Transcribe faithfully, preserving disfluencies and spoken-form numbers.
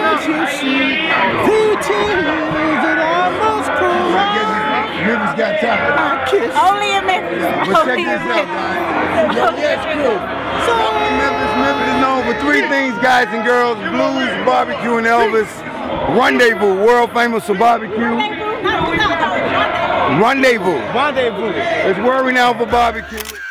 Can't you see the tears that almost cry? Memphis got time. I kiss. Only in Memphis. But check this out, guys. Yes, crew. Memphis, Memphis is known for three things, guys and girls: blues, barbecue, and Elvis. Rendezvous, world famous for barbecue. Rendezvous. Rendezvous. It's where we now for barbecue.